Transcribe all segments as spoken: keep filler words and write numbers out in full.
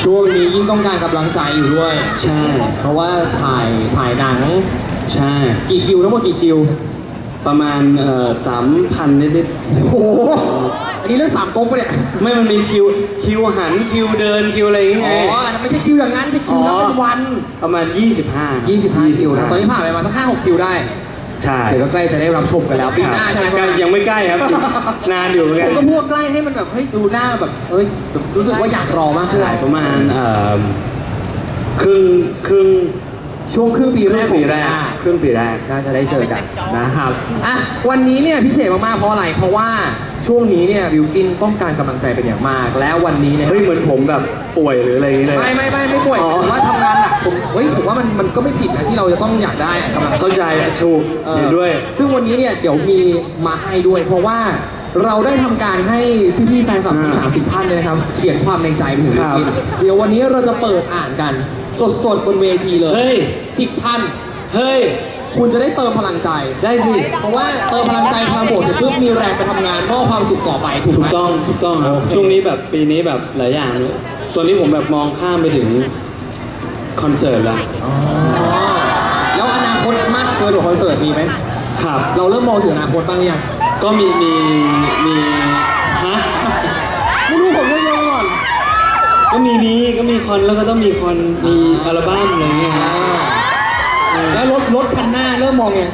ช่วงนี้ยิ่งต้องการกำลังใจอยู่ด้วยใช่เพราะว่าถ่ายถ่ายหนังใช่กี่คิวทั้งหมดกี่คิวประมาณเอ่อสามพันนิดๆโอ้โหอันนี้เรื่องสามก๊กปะเนี่ยไม่มันมีคิวคิวหันคิวเดินคิวอะไรอย่างเงี้ยอ๋ออันนั้นไม่ใช่คิวอย่างนั้นใช่คิวนั้นเป็นวันประมาณยี่สิบห้ายี่สิบห้าคิวนะตอนนี้ผ่านไปมาสักห้าหกคิวได้ใช่เดี๋ยวก็ใกล้จะได้รับชมกันแล้วปีหน้าใช่ไหมยังไม่ใกล้ครับนานอยู่เหมือนกันผมก็พูดใกล้ให้มันแบบเฮ้ยดูหน้าแบบเฮ้ยรู้สึกว่าอยากรอมากใช่ประมาณเอ่อครึ่งครึ่งช่วงครึ่งปีแรกปีแรกครึ่งปีแรกน่าจะได้เจอกันนะครับอ่ะวันนี้เนี่ยพิเศษมากๆเพราะอะไรเพราะว่าช่วงนี้เนี่ยบิวกินต้องการกำลังใจเป็นอย่างมากแล้ววันนี้เนี่ยเฮ้ยเหมือนผมแบบป่วยหรืออะไรอย่างเงี้ยเลยไม่ไม่ไม่ไม่ป่วยแต่ว่าทำงานหนักผมเฮ้ยผมว่ามันมันก็ไม่ผิดนะที่เราจะต้องอยากได้กำลังเข้าใจชูเห็นด้วยซึ่งวันนี้เนี่ยเดี๋ยวมีมาให้ด้วยเพราะว่าเราได้ทำการให้พี่ๆแฟนคลับทั้งสามสิบท่านเลยนะครับเขียนความในใจไปถึงบิวกินเดี๋ยววันนี้เราจะเปิดอ่านกันสดๆบนเวทีเลยเฮ้ยสิบท่านเฮ้ยคุณจะได้เติมพลังใจได้สิเพราะว่าเติมพลังใจพลังบวกเสร็จปุ๊บมีแรงไปทำงานมอบความสุขต่อไปถูกไหมถูกต้องถูกต้องครับช่วงนี้แบบปีนี้แบบหลายอย่างตัวนี้ผมแบบมองข้ามไปถึงคอนเสิร์ตแล้วแล้วอนาคตมากเกินกว่าคอนเสิร์ตมีไหมครับเราเริ่มมองถึงอนาคตบ้างหรือยังก็มีมีมีฮะไม่รู้ผมเริ่มมองก่อนก็มีมีก็มีคอนแล้วก็ต้องมีคอนมีอัลบั้มอะไรเงี้ยแล้วรถรถคันหน้าเริ่มมองยัง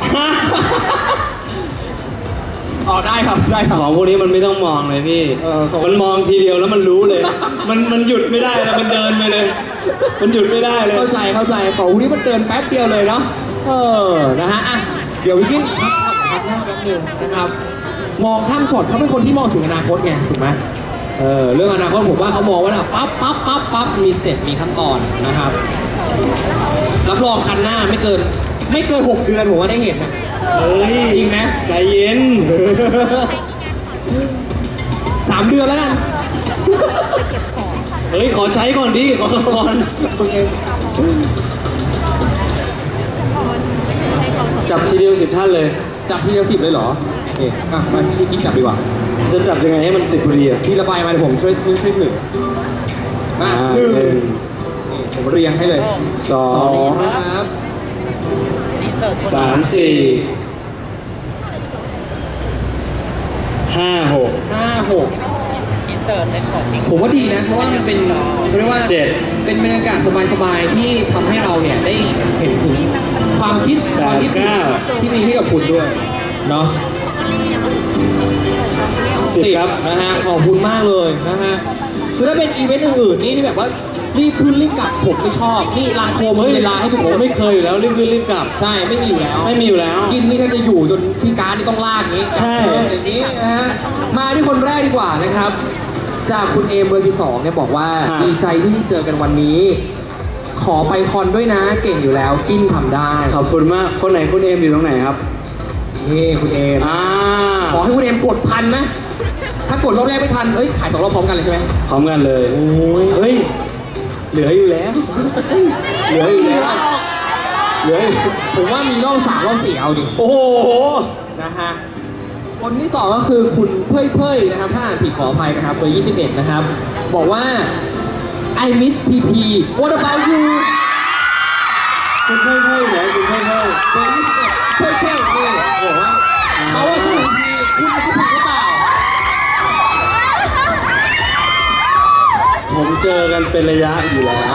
อ๋อได้ครับได้ครับของพวกนี้มันไม่ต้องมองเลยพี่มันมองทีเดียวแล้วมันรู้เลยมันมันหยุดไม่ได้แล้วมันเดินไปเลยมันหยุดไม่ได้เลยเข้าใจเข้าใจของพวกนี้มันเดินแป๊บเดียวเลยเนาะเออนะฮะอ่ะเดี๋ยววิกกี้พักพักหน้าแป๊บนึงนะครับมองข้ามช็อตเขาเป็นคนที่มองถึงอนาคตไงถูกไหมเออเรื่องอนาคตผมว่าเขามองว่าปั๊บปั๊บปั๊บปั๊บมีสเต็ปมีขั้นตอนนะครับรับรองคันหน้าไม่เกินไม่เกินหกเดือนผมว่าได้เห็นนะเฮ้ยจริงไหมใจเย็นสามเดือนแล้วกันเฮ้ยขอใช้ก่อนดิขอก่อนตัวเองจับทีเดียวสิบท่านเลยจับทีเดียวสิบเลยเหรอโอเคอ่ะมาพี่กิ๊กจับดีกว่าจะจับยังไงให้มันสิบพอดีอ่ะที่ระบายมาเดี๋ยวผมช่วยช่วยช่วยถือมาหนึ่งผมเรียงให้เลยสองนะครับสามสี่ห้าหกห้าหกผมว่าดีนะเพราะว่ามันเป็นเรียกว่าเป็นบรรยากาศสบายๆที่ทำให้เราเนี่ยได้เห็นถึงความคิดความคิดที่มีให้กับคุณด้วยเนาะสิบครับนะฮะขอบคุณมากเลยนะฮะคือถ้าเป็นอีเวนต์อื่นๆนี่ที่แบบว่ารีบขึ้นรีบกลับผมไม่ชอบนี่ลานโคมเวลาให้ทุกคนไม่เคยอยู่แล้วรีบขึ้นรีบกลับใช่ไม่มีอยู่แล้วไม่มีอยู่แล้วกินนี่ถ้าจะอยู่จนพี่การนี่ต้องลากนี้ใช่อย่างนี้นะฮะมาที่คนแรกดีกว่านะครับจากคุณเอมเบอร์สิบสองเนี่ยบอกว่าดีใจที่ได้เจอกันวันนี้ขอไปคอนด้วยนะเก่งอยู่แล้วกินทำได้ขอบคุณมากคนไหนคุณเอมอยู่ตรงไหนครับนี่คุณเอมขอให้คุณเอมกดทันนะถ้ากดรอบแรกไม่ทันเฮ้ยขายสองรอบพร้อมกันเลยใช่ไหมพร้อมกันเลยโอ้ยเฮ้ยเหลืออยู่แล้วเหลืออยู่แล้วเหลือผมว่ามีรอบสามรอบสี่เอาดิโอ้โหนะฮะคนที่สองก็คือคุณเพ่ยเพ่ยนะครับถ้าอ่านผิดขออภัยนะครับเบอร์ยี่สิบเอ็ดนะครับบอกว่า I miss พี พี What about you คุณเพ่ยเพ่ยเหรอคุณเพ่ยเพ่ยเบอร์ยี่สิบเอ็ดเพ่ยเพ่ยนี่บอกว่าเขาว่าคิดถึงพีคุณจะคิดถึงหรือเปล่าผมเจอกันเป็นระยะอยู่แล้ว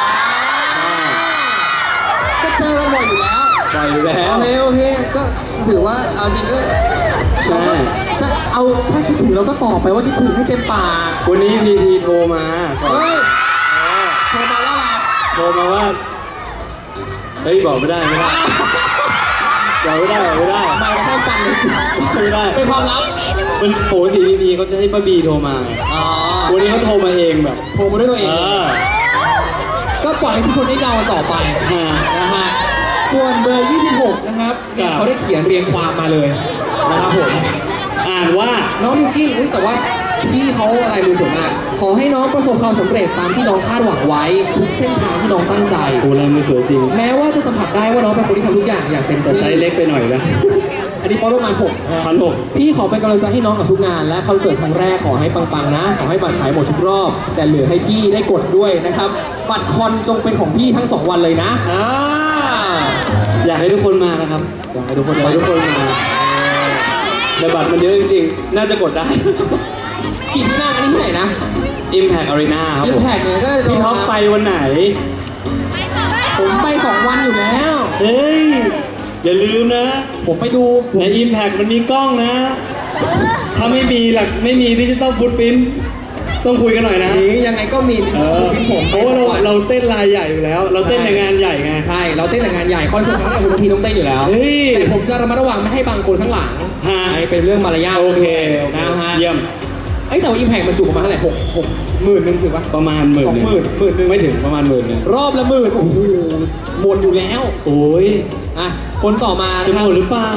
ก็เจอกันบ่อยอยู่แล้วบ่อยอยู่แล้วโอเคโอเคก็ถือว่าเอาจริงก็ใช่จะเอาถ้าคิดถึงเราก็ตอบไปว่าคิดถึงให้เต็มปากวันนี้พีพีโทรมาเฮ้ยโทรมาว่าอะไรโทรมาว่าเฮ้ยบอกไม่ได้ไม่ได้บอกไม่ได้บอกไม่ได้ไม่ได้ฟังเลยไม่ได้เป็นความลับมันโผล่ทีพีพีเขาจะให้ป้าบีโทรมาวันนี้เขาโทรมาเองแบบโทรมาด้วยตัวเองก็ปล่อยให้ทุกคนได้เดาต่อไปนะฮะส่วนเบอร์ยี่สิบหกนะครับเขาได้เขียนเรียงความมาเลยนะครับผมอ่านว่าน้องมิวกิ้นอุ้ยแต่ว่าพี่เขาอะไรมือสวยมากขอให้น้องประสบความสำเร็จตามที่น้องคาดหวังไว้ทุกเส้นทางที่น้องตั้งใจโอ้ลายมือสวยจริงแม้ว่าจะสัมผัสได้ว่าน้องเป็นคนที่ทำทุกอย่างอย่างเต็มที่แต่ไซส์เล็กไปหน่อยนะอันนี้ฟอลประมาณหกพันหกพี่ขอเป็นกำลังใจให้น้องกับทุกงานและคอนเสิร์ตครั้งแรกขอให้ปังๆนะขอให้บัตรขายหมดทุกรอบ แต่เหลือให้พี่ได้กดด้วยนะครับบัตรคอนจงเป็นของพี่ทั้งสองวันเลยนะอ่าอยากให้ทุกคนมานะครับอยากให้ทุกคนอยากให้ทุกคนมาแต่บัตรมันเยอะจริงๆ น่าจะกดได้กี่ที่นั่งอันนี้ที่ไหนนะ Impact Arena ครับผม Impact เนี่ยก็จะพี่ท็อปไปวันไหนผมไปสองวันอยู่แล้วเฮ้ย อย่าลืมนะผมไปดูผมใน Impact มันมีกล้องนะ ถ้าไม่มีหลักไม่มีดิจิตอลฟุตปรินท์ต้องคุยกันหน่อยนะนี้ยังไงก็มีเออผมเพราะว่าเราเราเต้นลายใหญ่อยู่แล้ว เราเต้นในงานใหญ่ไงใช่เราเต้นแต่งานใหญ่คอนเสิร์ตครั้งแรกคุณบางทีต้องเต้นอยู่แล้วเฮ้ยแต่ผมจะระมัดระวังไม่ให้บางคนข้างหลังฮะให้เป็นเรื่องมารยาทโอเคนะฮะเยี่ยมเอ้ยแต่ว่าอิมแพคมันจุประมาณเท่าไหร่หกหกหมื่นหนึ่งถึงปะประมาณหมื่นสองหนึ่งหมื่นหมื่นหนึ่งไม่ถึงประมาณหมื่นหนึ่งรอบละหมื่นโอ้โหหมดอยู่แล้วโอ้ยอ่ะคนต่อมาจะนะหคมรับดหรือเปล่า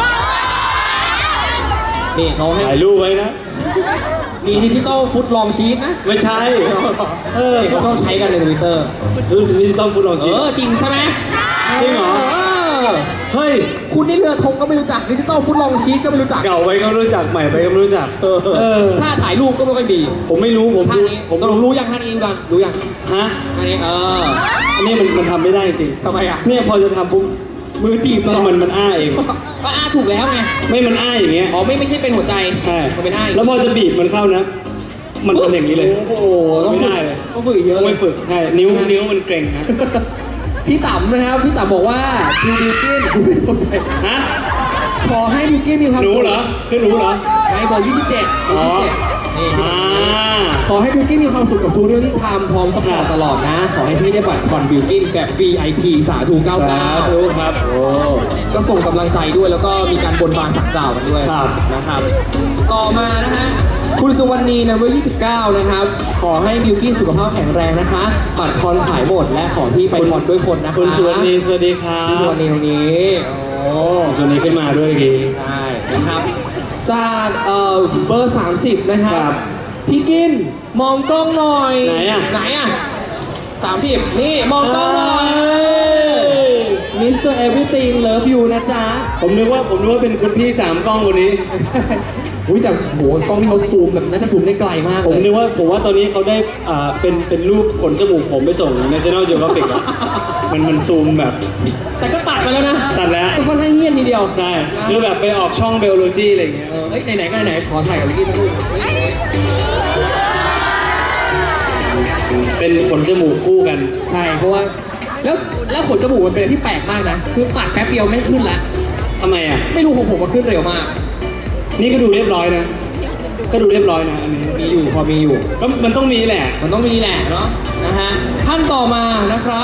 นี่เขาให้ถ่ายรูปไว้นะมีดิจิตอลฟุตลองชีตนะไม่ใช่ เออนี่เขาชอบใช้กันในทวิตเตอร์รูปดิจิตอลฟุตลองเอชิมอจริงใช่ไหมจริงเหรอเออเฮ้ยคุณนี่เรือธงก็ไม่รู้จักดิจิตอลฟุตลองชีตก็ไม่รู้จักเก่าไปก็ไม่รู้จักใหม่ไปก็ไม่รู้จักเออเออถ้าถ่ายรูปก็ไม่ค่อยดีผมไม่รู้ผมท่านี้ผมตกลงรู้ยังท่านี้ก่อนรู้ยังฮะท่านี้เอออันนี้มันมันทำไม่ได้จริงทำไมอ่ะเนี่ยพอจะทำปุ๊บมือจีบตลอดมันมันอ้าเองก็อ้าถูกแล้วไงไม่มันอ้าอย่างเงี้ยอ๋อไม่ไม่ใช่เป็นหัวใจใช่มันเป็นอ้าแล้วพอจะบีบมันเข้านะ มันเป็นอย่างนี้เลยโอ้โหต้องไม่ฝึกได้เลยต้องฝึกอีกเยอะต้องเลไปยฝึกใช่นิ้วนิ้วมันเกร็งนะพี่ต่ำนะครับพี่ต่ำบอกว่าดูบิวกินไม่ตกใจฮะขอให้บิวกินมีความหนูสุขเหรอคือหนูเหรอในเบอร์ยี่สิบเจ็ดอ๋อยี่สิบเจ็ดนี่พี่อ่าต่ำขอให้บิวกินมีความสุขกับทุกเรื่องที่ทำพร้อมสปอร์ตตลอดนะ ขอให้พี่ได้บัตรคอนบิวกินแบบ วี ไอ พี สาธุเก้าสาเก้าธุครับโอ้ก็ส่งกำลังใจด้วยแล้วก็มีการบนบานสักกล่าวกันด้วยครับนะครับ ต่อมานะฮะคุณสุวรรณีนะเบอร์ยี่สิบเก้านะครับ ขอให้บิวกี้สุขภาพแข็งแรงนะคะบัตรคอนขายหมดและขอที่ไปคอนด้วยคนนะคะคุณสุวรรณีสวัสดีครับพี่สุวรรณีตรงนี้โอ้คุณสุวรรณีขึ้นมาด้วยเมื่อกี้ใช่นะครับ จากเอ่อเบอร์สามสิบนะครัครับ บพี่กินมองกล้องหน่อยไหนอะไหนอะสามสิบนี่มองกล้องหน่อย มิสเตอร์ Everything Love You นะจ๊ะผมนึกว่าผมนึกว่าเป็นคุณพี่สามกล้องคนนี้อุ้ยแต่โหกล้องที่เขาซูมแบบน่าจะซูมได้ไกลมากผมเลยนึกว่าผมว่าตอนนี้เขาได้อ่าเป็นเป็นรูปขนจมูกผมไปส่ง National Geographic อะมันมันซูมแบบแต่ก็ตัดมาแล้วนะตัดแล้วก็ค่อนข้างเงียบทีเดียวใช่คือแบบไปออกช่องเบลโลจีอะไรอย่างเงี้ยเออเอ้ยไหนๆก็ไหนๆขอถ่ายกับวิกกี้ทั้งรูปเฮ้ยเป็นขนจมูกคู่กันใช่เพราะว่าแล้วแล้วขนจมูกมันเป็นอะไรที่แปลกมากนะคือตัดแป๊บเดียวไม่งขึ้นแล้วทำไมอ่ะไม่รู้ของผมมันขึ้นเร็วมากนี่ก็ดูเรียบร้อยนะ ก็ดูเรียบร้อยนะอันนี้มีอยู่พอมีอยู่ก็มันต้องมีแหละมันต้องมีแหละเนาะนะฮะท่านต่อมานะครับ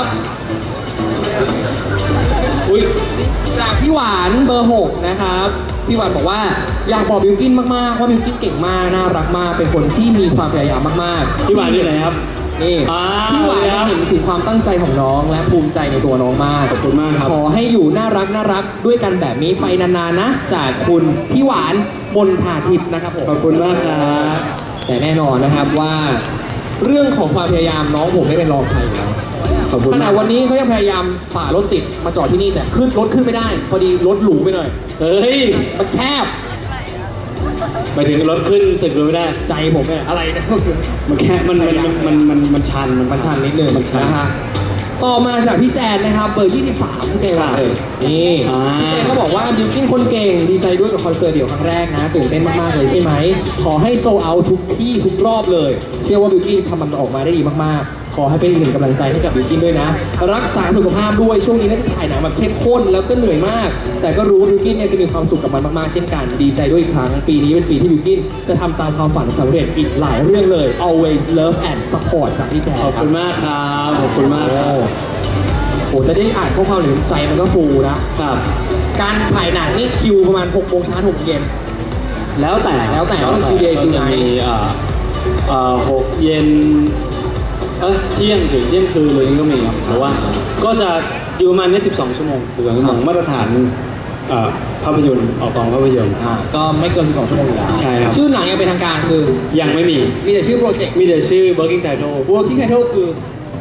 อุ้ยจากพี่หวานเบอร์หกนะครับพี่หวานบอกว่าอยากบอกบิวกินมากๆว่าบิวกินเก่งมากน่ารักมากเป็นคนที่มีความพยายามมากๆพี่หวานอยู่ไหนครับนี่อ่าพี่หวานครับเห็นถึงความตั้งใจของน้องและภูมิใจในตัวน้องมากขอบคุณมากครับขอให้อยู่น่ารักน่ารักด้วยกันแบบนี้ไปนานๆนะ จากคุณพี่หวานมนทาทิพย์นะครับผมขอบคุณมากครับแต่แน่นอนนะครับว่าเรื่องของความพยายามน้องผมไม่เป็นรองใครอยู่แล้วขอบคุณขณะมากวันนี้เขายังพยายามฝ่ารถติดมาจอดที่นี่แต่ขึ้นรถขึ้นไม่ได้ พอดีรถหรูไปหน่อยเฮ้ยมันแคบไปถึงรถขึ้นตึกเลยไม่ได้ใจผมเนี่ยอะไรนะมันแค่มันมันมันมันมันมันชันมันชันนิดนึงมันชันนะฮะต่อมาจากพี่แจนนะครับเบอร์ยี่สิบสามพี่แจนครับเลยนี่อ่าพี่แจนก็บอกว่าบิวกิ้นคนเก่งดีใจด้วยกับคอนเสิร์ตเดี่ยวครั้งแรกนะตื่นเต้นมากๆเลยใช่ไหมขอให้โซเอาทุกที่ทุกรอบเลย เชื่อว่าบิวกิ้นทำมันออกมาได้ดีมากๆ ขอให้เป็นอีกหนึ่งกำลังใจให้กับบิวกิ้นด้วยนะ รักษาสุขภาพด้วยช่วงนี้น่าจะถ่ายหนังแบบเข้มข้นแล้วก็เหนื่อยมาก แต่ก็รู้ว่าบิวกิ้นเนี่ยจะมีความสุขกับมันมากๆเช่นกันดีใจด้วยอีกครั้งปีนี้เป็นปีที่บิวกิ้นจะทำตามความฝันสำเร็จอีกหลายเรื่องเลย always love and support จากพี่แจนขอบครัคุบณมากครับขอบคุณมากครับโอ้จะได้อ่านข้อความหรือใจมันก็ฟูนะครับการถ่ายหนังนี่คิวประมาณหกโมงเช้าหกโมงเย็นแล้วแต่แล้วแต่ว่าเป็นคิวเดย์คิวไนท์ก็จะมีเอ่อเอ่อหกเย็นเอ้ยเที่ยงถึงเที่ยงคืนเลยนี่ก็มีครับแต่ว่าก็จะอยู่ประมาณนี้สิบสองชั่วโมงสิบสองชั่วโมงมาตรฐานเอ่อภาพยนตร์ออกกองภาพยนตร์อ่าก็ไม่เกินสิบสองชั่วโมงอยู่แล้วใช่ครับชื่อหนังยังเป็นทางการคือยังไม่มีมีแต่ชื่อโปรเจกต์มีแต่ชื่อ working title Working Title คือ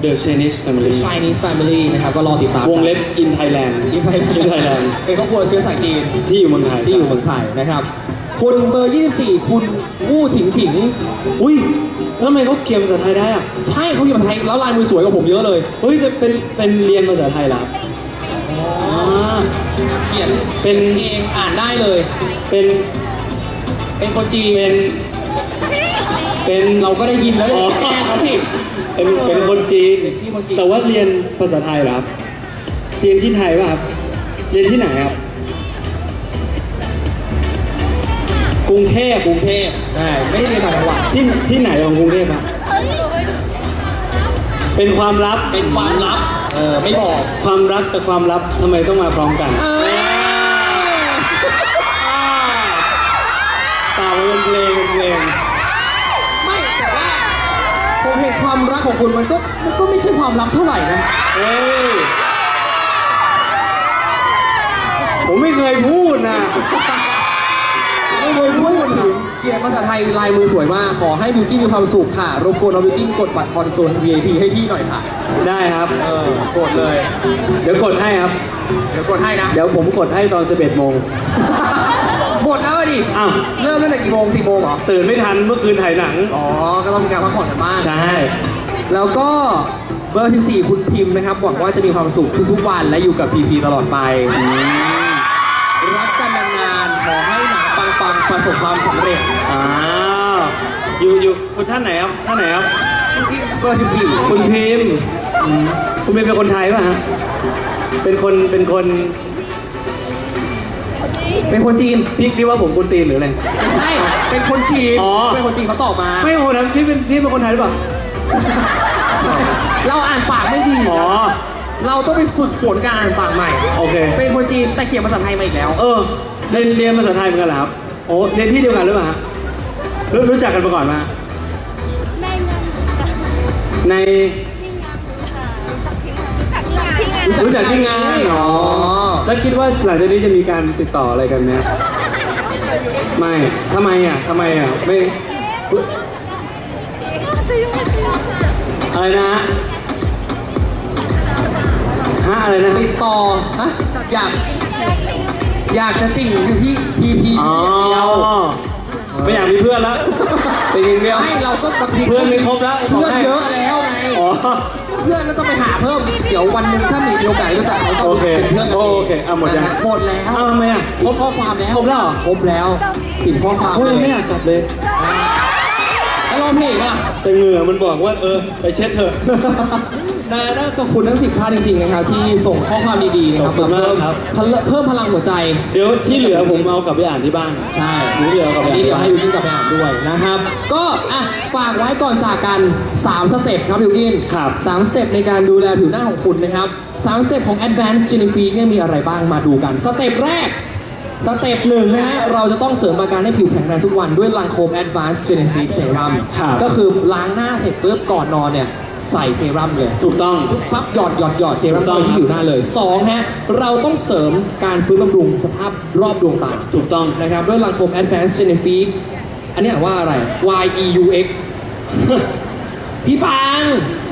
The Chinese Family The Chinese Family นะครับก็รอติดตามวงเล็บ In Thailand In Thailand In Thailand เป็นครอบครัวเชื้อสายจีนที่อยู่เมืองไทยที่อยู่เมืองไทยนะครับคุณเบอร์ยี่สิบสี่คุณวู้ถิงถิงอุ้ยแล้วทำไมเขาเขียนภาษาไทยได้อ่ะใช่เขาเขียนภาษาไทยแล้วลายมือสวยกว่าผมเยอะเลยเฮ้ยจะเป็นเป็นเรียนภาษาไทยเหรออ๋อเขียนเป็นเองอ่านได้เลยเป็นเป็นคนจีนเป็นเป็นเราก็ได้ยินแล้วเลยแกล้งเขาสิเป็นเป็นคนจีนเป็นพี่คนจีนแต่ว่าเรียนภาษาไทยเหรอครับเรียนที่ไทยป่ะครับเรียนที่ไหนครับกรุงเทพกรุงเทพใช่ไม่ได้เรียนต่างจังหวัดที่ที่ไหนของกรุงเทพอะเป็นความลับเป็นความลับเออไม่บอกความรักกับความลับทำไมต้องมาพร้อมกันเออต่าเป็นเพลงเป็นเพลงไม่แต่ว่าผมเห็นความรักของคุณมันก็มันก็ไม่ใช่ความลับเท่าไหร่นะเฮ้ยผมไม่เคยพูดนะไม่เคยพูดถึงเขียนภาษาไทยลายมือสวยมากขอให้บิวกิ้นมีความสุขค่ะรบกวนเอาบิวกิ้นกดบัตรคอนโซล วี ไอ พี ให้พี่หน่อยค่ะได้ครับเออกดเลยเดี๋ยวกดให้ครับเดี๋ยวกดให้นะเดี๋ยวผมกดให้ตอนสิบเอ็ดโมงหมดแล้วอะดิอ้าวเริ่มตั้งแต่กี่โมงสี่โมงเหรอตื่นไม่ทันเมื่อคืนถ่ายหนังอ๋อก็ต้องมีการพักผ่อนกันบ้างใช่แล้วก็เบอร์สิบสี่คุณพิมพ์นะครับหวังว่าจะมีความสุขทุกๆวันและอยู่กับพีพีตลอดไปรักกันนานๆขอให้หนังปังๆประสบความสำเร็จอ้าวอยู่อยู่คุณท่านไหนครับท่านไหนครับเบอร์สิบสี่คุณพิมพ์อืมคุณพิมพ์เป็นคนไทยป่ะฮะเป็นคนเป็นคนเป็นคนจีนพี่พี่ว่าผมกุนตีนหรืออะไรไม่ใช่เป็นคนจีนอ๋อเป็นคนจีนเขาตอบมาไม่โอ้นะพี่เป็นพี่เป็นคนไทยหรือเปล่าเราอ่านปากไม่ดีอ๋อนะเราต้องไปฝึกฝนการอ่านปากใหม่โอเคเป็นคนจีนแต่เขียนภาษาไทยมาอีกแล้วเออเรียนเรียนภาษาไทยเหมือนกันเหรอครับโอ้เรียนที่เดียวกันหรือเปล่าฮะรู้รู้จักกันมาก่อนไหมฮะใน รู้จักที่งานอ๋อแล้วคิดว่าหลังจากนี้จะมีการติดต่ออะไรกันไหมครับไม่ทำไมอ่ะทำไมอ่ะไม่อะไรนะฮะฮะอะไรนะฮะติดต่อฮะอยากอยากจะติ่งอยู่ที่พีพีอ๋อเดียวไม่อยากมีเพื่อนแล้วเป็นอย่างเดียวให้เราก็บางทีเพื่อนไม่ครบแล้วเพื่อนเยอะแล้วไงอ๋อเพื่อนก็ต้องไปหาเพิ่มเดี๋ยววันหนึ่งถ้ามีโอกาสรู้จักเขาก็โอเคเป็นเพื่อนกันโอเคอ่ะหมดยังหมดแล้วอ้าวทำไมอ่ะสิบข้อความแล้วครบแล้วเหรอครบแล้วสิบข้อความเขาเลยังไม่ยอยากกลับเลยแล้วร้องเพลงป่ะแต่เหงื่อมันบอกว่าเออไปเช็ดเถอะนะน่าขอบคุณทั้งสิบท่านจริงๆนะครับที่ส่งข้อความดีๆนะครับขอบคุณมากเพิ่มครับพลเพิ่มพลังหัวใจเดี๋ยวที่เหลือผมเอากลับไปอ่านที่บ้านใช่นี่เดี๋ยวเอากลับไปอันอ่านนี้เดี๋ยวที่บ้านให้บิวกินกลับไปอ่านด้วยนะครับ ก็อ่ะฝากไว้ก่อนจากกันสามสเต็ปครับบิวกินครับสามสเต็ปในการดูแลผิวหน้าของคุณนะครับสามสเต็ปของ Advanced Genifique เนี่ยมีอะไรบ้างมาดูกันสเต็ปแรกสเต็ปหนึ่งนะฮะเราจะต้องเสริมอาการให้ผิวแข็งแรงทุกวันด้วยลังโคม Advanced Genifique Serum ครับก็คือล้างหน้าเสร็จปุ๊บก่อนนอนเนี่ยใส่เซรั่มเลยถูกต้องปั๊บหยอดหยอดหยอดเซรั่มถูกต้เข้าองไปที่ผิวหน้าเลยสองฮะเราต้องเสริมการฟื้นบำรุงสภาพรอบดวงตาถูกต้องนะครับด้วยลังโคม Advanced Genifique อันนี้อ่านว่าอะไร Y E U X พี่ปัง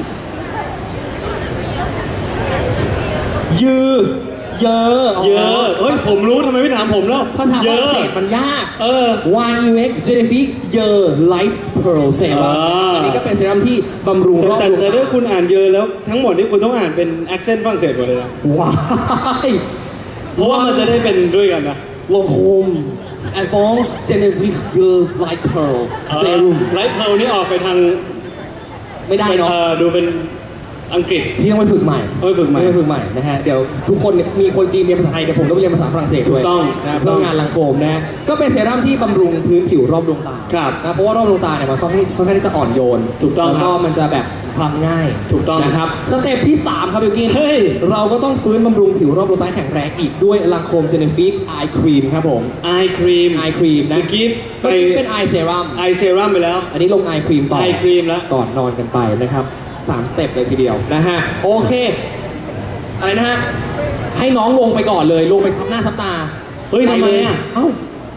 ยือเยอะเยอะเฮ้ยผมรู้ทำไมไม่ถามผมแล้วภาษาฝเยรั่งอะเศสมันยากเออ Y E U X Genifique เยอะ Light Pearl Serum อ่าอันนี้ก็เป็นเซรั่มที่บำรุงรอบแต่ดวงแต่ตาถ้าคุณอ่านเยอะแล้วทั้งหมดนี่คุณต้องอ่านเป็น accent ฝรั่งเศสหมดเลยนะว้ายเพราะว่ามันจะได้เป็นด้วยกันนะลงโฮม Advanced Genifique Girls Light Pearl Serum ไลท์เพลนี่ออกไปทางไม่ได้เนาะออดูเป็นอังกฤษพี่ต้องไปฝึกใหม่ต้องไปฝึกใหม่ต้องไปฝึกใหม่นะฮะ เดี๋ยวทุกคนเนี่ยมีคนจีนเรียนภาษาไทยเดี๋ยวผมต้องไปเรียนภาษาฝรั่งเศสด้วยถูกต้องนะเพื่องานลังโคมนะก็เป็นเซรั่มที่บำรุงพื้นผิวรอบดวงตาครับนะเพราะว่ารอบดวงตาเนี่ยมันค่อนข้างค่อนข้างที่จะอ่อนโยนถูกต้องแล้วก็มันจะแบบคล้ำง่ายถูกต้องนะครับสเต็ปที่สามครับบิวกินเฮ้ยเราก็ต้องฟื้นบำรุงผิวรอบดวงตาให้แข็งแรงอีกด้วยลังโคมเจเนฟิกไอครีมครับผมไอครีมไอครีมนะเมื่อกี้ไปเมื่อกี้เป็นไอเซรั่มไอเซรั่มไปแล้วอันนี้ลงไอครีมต่อไอครีมแล้วก่อนนอนกันไปนะครับสามสเต็ปเลยทีเดียวนะฮะโอเคอะไรนะฮะให้น้องลงไปก่อนเลยลงไปซับหน้าซับตาเฮ้ยทำไมปลอ่ะเอ้าไป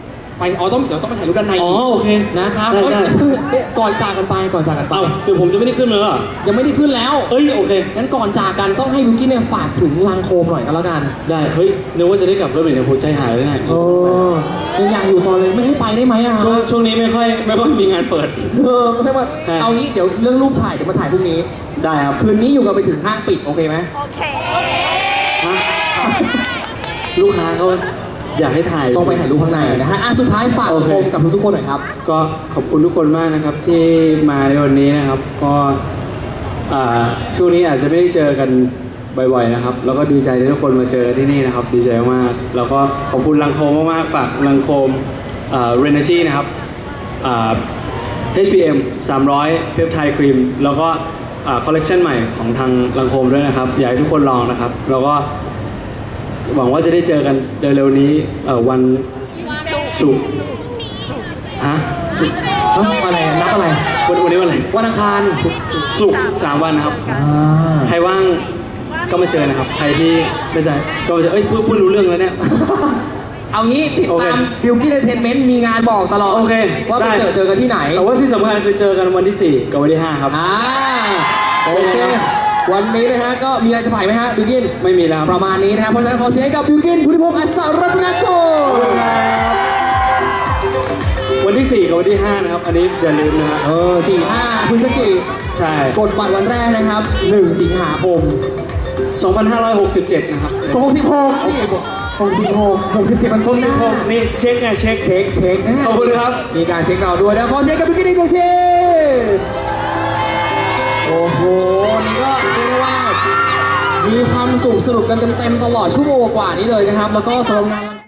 ไปอ๋อต้องเดี๋ยวต้องไปถ่ายรูปด้านในอ๋อโอเคนะครับได้เอ้ยได้เอ้ยก่อนจากกันไปก่อนจากกันไปเอ้าเดี๋ยวผมจะไม่ได้ขึ้นเลยเหรอยังไม่ได้ขึ้นแล้วเอ้ยโอเคงั้นก่อนจากกันต้องให้วิกกี้เนี่ยฝากถึงลังโคมหน่อยก็แล้วกันได้เฮ้ยนึกว่าจะได้กลับรถเมล์เนี่ยผมใจหายเลยนะโอ้ยังอยากอยู่ตอนเลยไม่ให้ไปได้ไหมอะช่วงช่วงนี้ไม่ค่อยไม่ค่อยมีงานเปิดเออไม่ใช่ว่าฮะเอางี้เดี๋ยวเรื่องรูปถ่ายเดี๋ยวมาถ่ายพรุ่งนี้ได้ครับคืนนี้อยู่กันไปถึงห้างปิดโอเคไหมฮะลูกค้าเขาอยากให้ถ่ายต้องไปถ่ายรูปข้างในนะฮะอ่ะสุดท้ายฝากโอเคโคมกับทุกๆคนหน่อยครับก็ขอบคุณทุกคนมากนะครับที่มาในวันนี้นะครับ ก็อ่าช่วงนี้อาจจะไม่ได้เจอกันบ่อยๆนะครับ แล้วก็ดีใจที่ทุกคนมาเจอที่นี่นะครับ ดีใจมากๆแล้วก็ขอบคุณลังโคมมากๆฝากลังโคมอ่าเรนจีนะครับอ่า เอช พี เอ็ม สามร้อยเพปไทด์ครีมแล้วก็คอลเลกชันใหม่ของทางลังโคมด้วยนะครับ อยากให้ทุกคนลองนะครับ แล้วก็หวังว่าจะได้เจอกันเร็วๆนี้เอ่อวันศุกร์ฮะศุกร์เอ้าอะไรอะนับอะไรวันวันนี้วันอะไรวันอังคารศุกร์สามวันนะครับอ่าใครว่างก็มาเจอนะครับ ใครที่ไม่ใจก็มาเจอเอ้ยพูดพูดรู้เรื่องแล้วเนี่ยเอางี้ติดโอเคตามบิวกี้เอนเตอร์เทนเมนต์มีงานบอกตลอดโอเคว่าไปได้เจอเจอกันที่ไหนแต่ว่าที่สำคัญคือเจอกันวันที่สี่กับวันที่ห้าครับอ่าโอเค วันนี้นะฮะก็มีอะไรจะฝ่ายไหมฮะบิวกินไม่มีแล้วครับประมาณนี้นะครับเพราะฉะนั้นขอเสียงให้กับบิวกินพุทธิพงศ์อัศรัตนโกวันที่สี่กับวันที่ห้านะครับ อันนี้อย่าลืมนะฮะเออสี่ห้าพฤศจิกใช่กดบัตรวันแรกนะครับหนึ่งสิงหาคมสองพันห้าร้อยหกสิบเจ็ดนะครับหกสิบหกนี่หกสิบหกหกสิบหกสิบเจ็ดมันหกสิบหกนี่เช็คไงเช็คเช็คเช็คนะฮะขอบคุณครับมีการเช็คเราด้วยนะขอเช็คกับบิวกินอีกหนึ่งทีโอ้โหนี่ก็เรียกได้ว่ามีความสุขสนุกกันเต็มๆตลอดชั่วโมงกว่านี้เลยนะครับ แล้วก็สำหรับงาน